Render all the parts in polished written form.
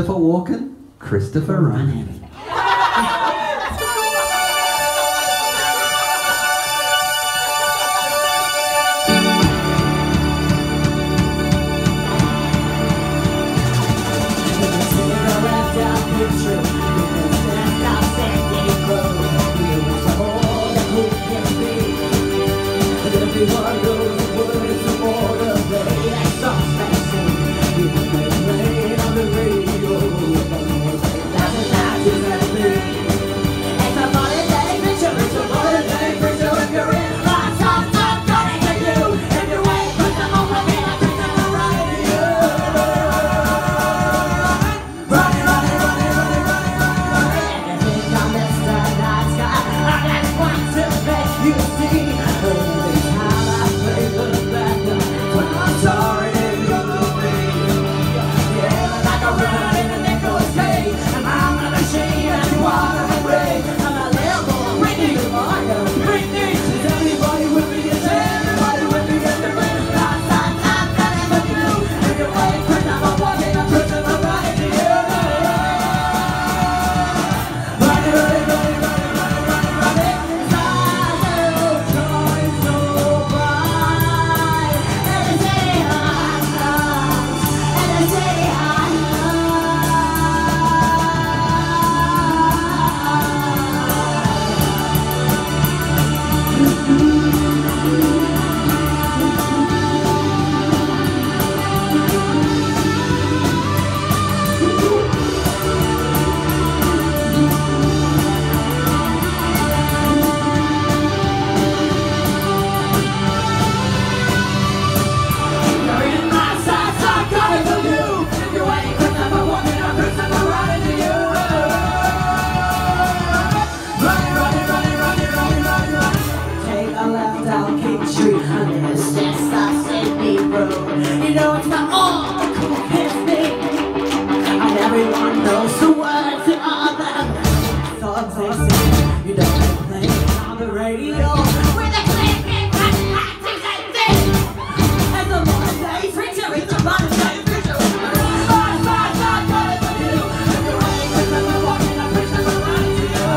Christopher Walken, Christopher Ryan. You know it's not all the cool kids thing, and everyone knows the words to all the songs they sing. You don't play on the radio with a clicking, practice and thing. And the more they preacher, it's a lot of day preacher. I got it for you. If you're ready, cause I'm walking, I'm preaching, I'm running to you.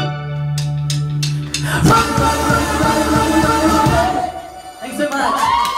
Thanks so much.